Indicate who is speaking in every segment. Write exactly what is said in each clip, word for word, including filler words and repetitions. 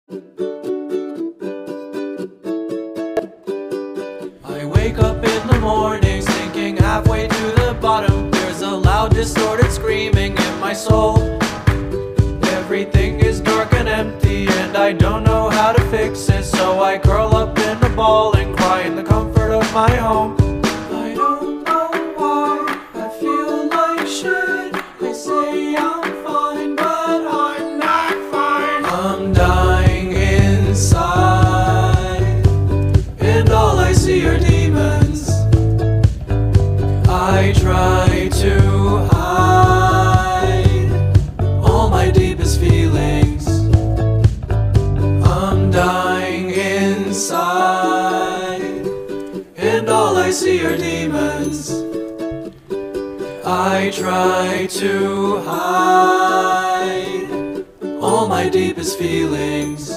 Speaker 1: I wake up in the morning, sinking halfway to the bottom. There's a loud, distorted screaming in my soul. Everything is dark and empty, and I don't know how to fix it. So I curl up in a ball and cry in the comfort of my home. I don't know why I feel like shit. They say I'm fine, but I'm not fine. I'm dying inside, and all I see are demons. I try to hide all my deepest feelings. I'm dying inside, and all I see are demons. I try to hide all my deepest feelings.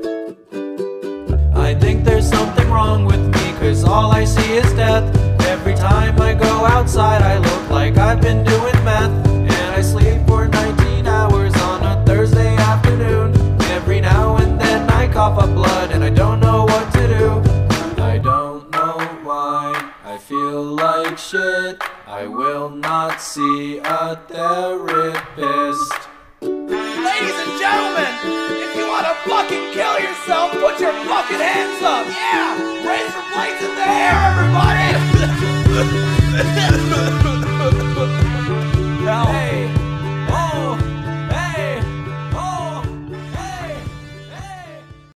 Speaker 1: I think there's something wrong with me, 'cause all I see is death. Every time I go outside I look like I've been doing meth. And I sleep for nineteen hours on a Thursday afternoon. Every now and then I cough up blood and I don't know what to do. I don't know why I feel like shit. I will not see a therapist.
Speaker 2: Ladies and gentlemen, if you want to fucking kill yourself, put your fucking hands up. Yeah, raise your plates in the air, everybody.